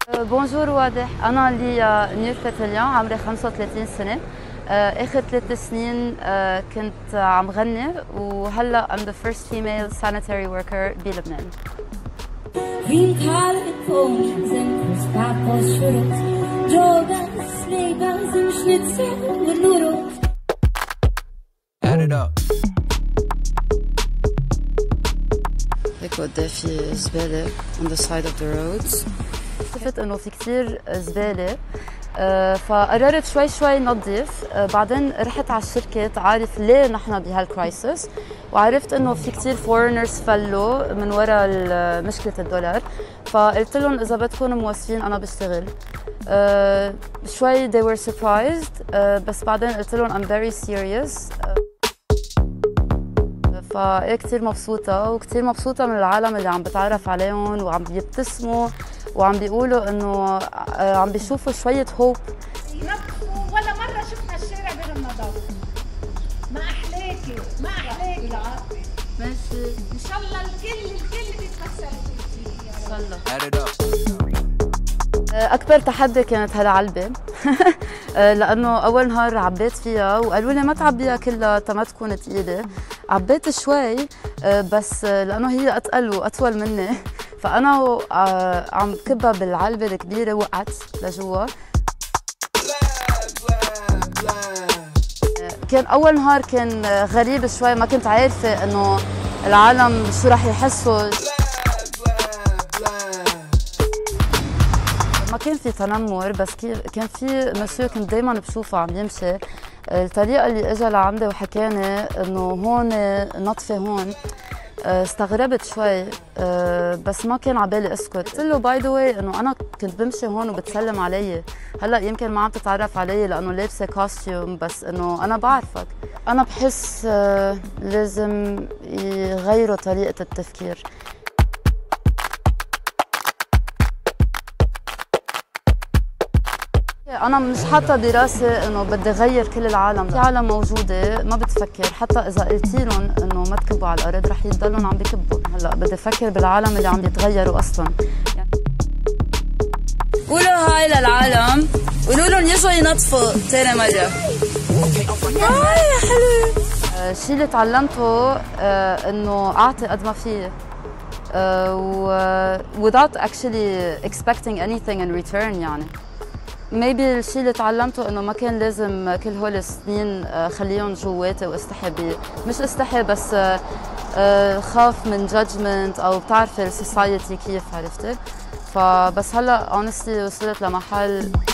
بونجور واضح، أنا لي نير باتليان عمري 35 سنة. آخر 3 سنين كنت عم غني وهلا I'm the first female sanitary worker بلبنان. هيك قدام في زبالة on the side of the roads. شفت انه في كثير زبالة، فقررت شوي شوي نظف. بعدين رحت على الشركة تعرف ليه نحن بهالكرايسس، وعرفت انه في كثير فورنرز فلوا من وراء مشكلة الدولار، فقلت لهم اذا بدكم موظفين انا بشتغل. شوي they were surprised، بس بعدين قلت لهم I'm very serious. فايه كثير مبسوطة، وكثير مبسوطة من العالم اللي عم بتعرف عليهم وعم بيبتسموا وعم بيقولوا انه عم بيشوفوا شوية هوب. ينظفوا ولا مرة شفنا الشارع بين النظافة. ما أحلاكي ما أحلاكي العافية. ماشي. إن شاء الله الكل بيتمثلوا فيكي يا رب. إن شاء الله. أكبر تحدي كانت هالعلبة لأنه أول نهار عبيت فيها وقالوا لي ما تعبيها كلها تا ما تكون ثقيلة. عبيت شوي بس لأنه هي أتقل وأطول مني، فأنا عم كبها بالعلبة الكبيرة وقعت لجوا. كان أول نهار كان غريب شوي، ما كنت عارفة إنه العالم شو رح يحسوا. ما كان في تنمر، بس كان في مسيو كنت دايما بشوفه عم يمشي. الطريقة اللي اجى لعندي وحكاني انه هون نطفي هون، استغربت شوي، بس ما كان عبالي اسكت. قلت له باي ذا واي انه انا كنت بمشي هون وبتسلم علي، هلا يمكن ما عم تتعرف علي لانه لابسه كوستيوم، بس انه انا بعرفك. انا بحس لازم يغيروا طريقة التفكير. أنا مش حاطة براسي إنه بدي غير كل العالم، في عالم موجودة ما بتفكر، حتى إذا قلتي لهم إنه ما تكبوا على الأرض رح يضلوا عم بكبوا. هلا بدي أفكر بالعالم اللي عم بيتغيروا أصلاً. يعني قولوا هاي للعالم، قولوا لهم يجوا ينظفوا ثاني مرة. هاي يا حلو. الشيء اللي تعلمته إنه أعطي قد ما فيي، without actually expecting anything in return. يعني maybe الشيء اللي تعلمته انه ما كان لازم كل هول السنين خليهم جواتي واستحي مش استحي بس خاف من judgment او بتعرفي السوسايتي كيف، عرفتي؟ فبس هلا honestly وصلت لمحل